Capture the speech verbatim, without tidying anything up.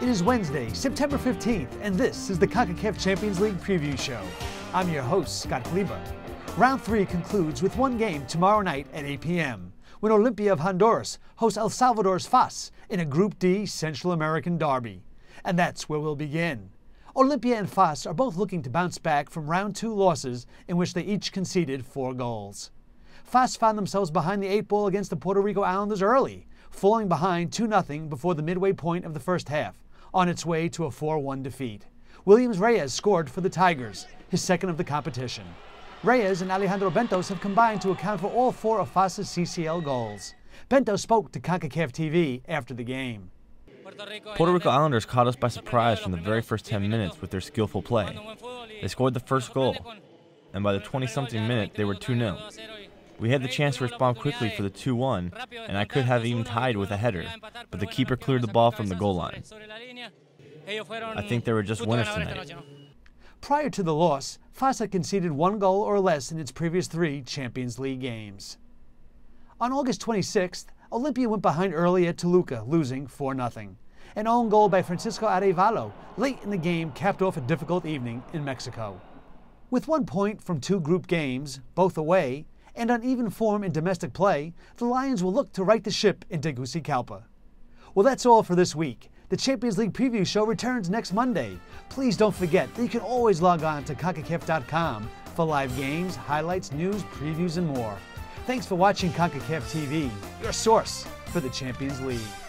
It is Wednesday, September fifteenth, and this is the CONCACAF Champions League Preview Show. I'm your host, Scott Kleber. Round three concludes with one game tomorrow night at eight p m when Olimpia of Honduras hosts El Salvador's F A S in a Group D Central American derby. And that's where we'll begin. Olimpia and F A S are both looking to bounce back from round two losses in which they each conceded four goals. F A S found themselves behind the eight ball against the Puerto Rico Islanders early, falling behind two nothing before the midway point of the first half, on its way to a four one defeat. Williams Reyes scored for the Tigers, his second of the competition. Reyes and Alejandro Bentos have combined to account for all four of F A S's C C L goals. Bentos spoke to CONCACAF T V after the game. Puerto Rico Islanders caught us by surprise from the very first ten minutes with their skillful play. They scored the first goal, and by the twenty-something minute, they were two nil. We had the chance to respond quickly for the two one, and I could have even tied with a header, but the keeper cleared the ball from the goal line. I think they were just winners tonight. Prior to the loss, F A S had conceded one goal or less in its previous three Champions League games. On August twenty-sixth, Olimpia went behind early at Toluca, losing four nothing. An own goal by Francisco Arevalo late in the game capped off a difficult evening in Mexico. With one point from two group games, both away, and uneven form in domestic play, the Lions will look to right the ship in Tegucigalpa. Well, that's all for this week. The Champions League Preview Show returns next Monday. Please don't forget that you can always log on to CONCACAF dot com for live games, highlights, news, previews, and more. Thanks for watching CONCACAF T V, your source for the Champions League.